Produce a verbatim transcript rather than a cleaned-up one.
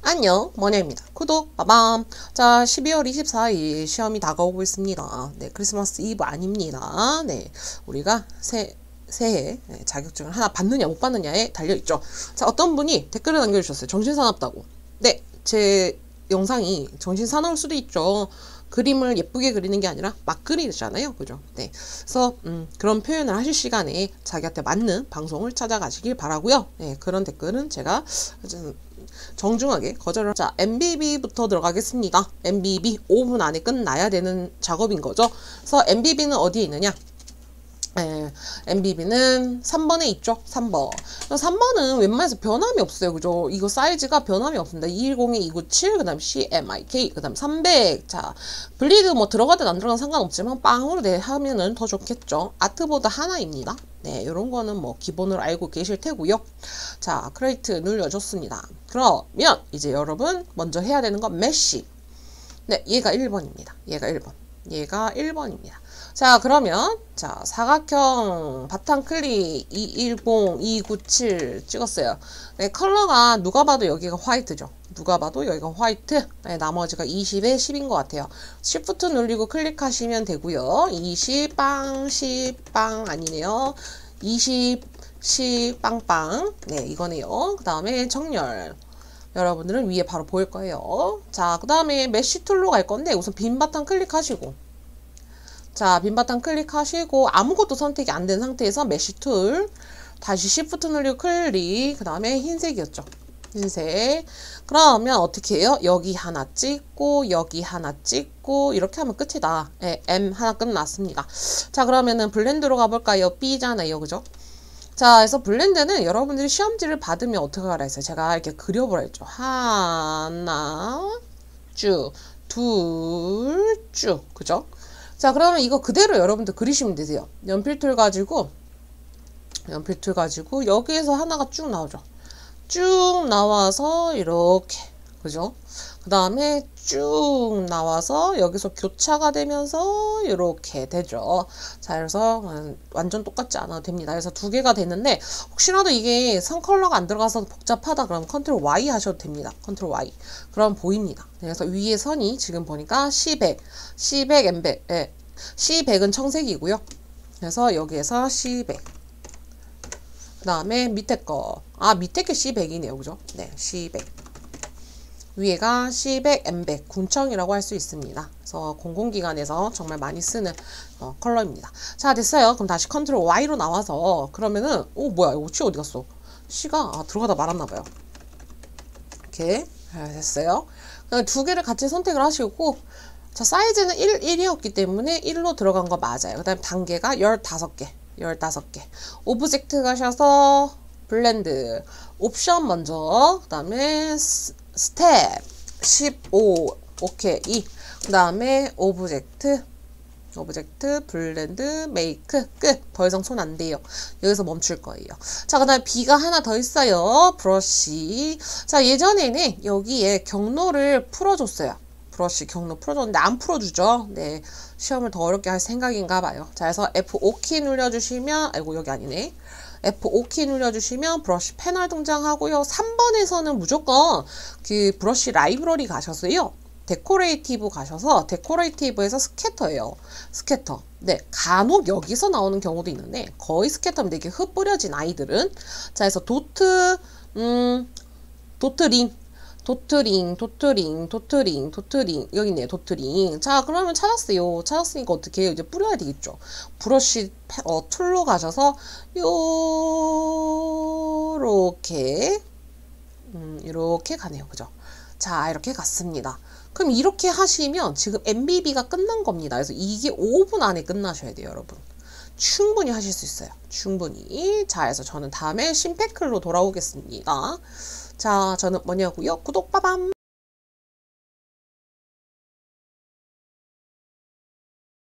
안녕, 머냐입니다. 구독, 빠밤. 자, 십이월 이십사일 시험이 다가오고 있습니다. 네, 크리스마스 이브 아닙니다. 네, 우리가 새, 새해 자격증을 하나 받느냐 못 받느냐에 달려있죠. 자, 어떤 분이 댓글을 남겨주셨어요. 정신사납다고. 네, 제 영상이 정신사나울 수도 있죠. 그림을 예쁘게 그리는 게 아니라 막 그리잖아요. 그죠? 네. 그래서, 음, 그런 표현을 하실 시간에 자기한테 맞는 방송을 찾아가시길 바라고요. 네, 그런 댓글은 제가 정중하게 거절을. 자, 엠비비부터 들어가겠습니다. 엠비비 오 분 안에 끝나야 되는 작업인 거죠. 그래서 엠비비는 어디에 있느냐? 예, 엠비비는 삼 번에 있죠. 삼 번. 삼 번은 웬만해서 변함이 없어요. 그죠? 이거 사이즈가 변함이 없습니다. 이백십에 이백구십칠, 그 다음 씨엠아이케이, 그 다음 삼백. 자, 블리드 뭐 들어가든 안 들어가든 상관없지만 빵으로 내 하면은 더 좋겠죠. 아트보드 하나입니다. 네, 요런 거는 뭐 기본으로 알고 계실 테고요. 자, 크레이트 눌러줬습니다. 그러면 이제 여러분 먼저 해야 되는 건 메쉬. 네, 얘가 일 번입니다. 얘가 일 번. 얘가 일 번입니다. 자, 그러면 자, 사각형 바탕 클릭 이백십, 이백구십칠 찍었어요. 네, 컬러가 누가 봐도 여기가 화이트죠. 누가 봐도 여기가 화이트. 네, 나머지가 이십에 십인 것 같아요. 쉬프트 눌리고 클릭하시면 되고요. 이십, 빵, 십, 빵 아니네요. 이십, 십, 빵빵. 네, 이거네요. 그 다음에 정렬. 여러분들은 위에 바로 보일 거예요. 자, 그 다음에 메쉬 툴로 갈 건데 우선 빈 바탕 클릭하시고, 자, 빈 바탕 클릭하시고 아무것도 선택이 안 된 상태에서 메쉬 툴 다시 시프트 누르고 클릭, 그 다음에 흰색이었죠. 흰색. 그러면 어떻게 해요? 여기 하나 찍고 여기 하나 찍고 이렇게 하면 끝이다. 네, M 하나 끝났습니다. 자, 그러면은 블렌드로 가볼까요? B잖아요. 그죠? 자, 그래서 블렌드는 여러분들이 시험지를 받으면 어떻게 하라 했어요? 제가 이렇게 그려보라 했죠. 하나, 쭉, 둘, 쭉. 그죠? 자, 그러면 이거 그대로 여러분들 그리시면 되세요. 연필툴 가지고, 연필툴 가지고, 여기에서 하나가 쭉 나오죠. 쭉 나와서, 이렇게. 그죠? 그 다음에 쭉 나와서 여기서 교차가 되면서 이렇게 되죠. 자, 그래서 완전 똑같지 않아도 됩니다. 그래서 두 개가 되는데 혹시라도 이게 선 컬러가 안 들어가서 복잡하다 그러면 컨트롤 와이 하셔도 됩니다. 컨트롤 와이. 그럼 보입니다. 그래서 위에 선이 지금 보니까 씨 백, 씨 백, 엠 백. 예. 씨 백은 청색이고요. 그래서 여기에서 씨 백. 그 다음에 밑에 거. 아, 밑에 게 씨 백이네요. 그죠? 네, 씨 백. 위에가 씨 백, 엠 백, 군청이라고 할 수 있습니다. 그래서 공공기관에서 정말 많이 쓰는 어, 컬러입니다. 자, 됐어요. 그럼 다시 컨트롤 와이로 나와서 그러면은 오, 뭐야, 이거 C 어디 갔어? C가 아, 들어가다 말았나봐요. 이렇게 네, 됐어요. 두 개를 같이 선택을 하시고, 자, 사이즈는 일, 일이었기 때문에 일로 들어간 거 맞아요. 그 다음 단계가 열다섯 개, 열다섯 개. 오브젝트 가셔서 블렌드, 옵션 먼저, 그 다음에 스텝 십오, 오케이. 그 다음에 오브젝트, 오브젝트, 블렌드, 메이크, 끝. 더 이상 손 안 돼요. 여기서 멈출 거예요. 자, 그 다음에 B가 하나 더 있어요. 브러쉬. 자, 예전에는 여기에 경로를 풀어줬어요. 브러쉬 경로 풀어줬는데 안 풀어주죠. 네, 시험을 더 어렵게 할 생각인가 봐요. 자, 그래서 에프 오 키 눌러주시면, 아이고 여기 아니네. 에프 오 키 눌러주시면 브러쉬 패널 등장하고요. 삼 번에서는 무조건 그 브러쉬 라이브러리 가셔서요. 데코레이티브 가셔서 데코레이티브에서 스캐터예요. 스캐터. 네, 간혹 여기서 나오는 경우도 있는데 거의 스캐터인데 이게 흩뿌려진 아이들은, 자, 그래서 도트, 음, 도트링. 도트링, 도트링, 도트링, 도트링. 여기 있네요, 도트링. 자, 그러면 찾았어요. 찾았으니까 어떻게 해요? 이제 뿌려야 되겠죠. 브러쉬 어, 툴로 가셔서 요렇게 음, 이렇게 가네요. 그죠? 자, 이렇게 갔습니다. 그럼 이렇게 하시면 지금 엠비비가 끝난 겁니다. 그래서 이게 오 분 안에 끝나셔야 돼요, 여러분. 충분히 하실 수 있어요. 충분히. 자, 그래서 저는 다음에 심패클로 돌아오겠습니다. 자, 저는 뭐냐고요? 구독 빠밤!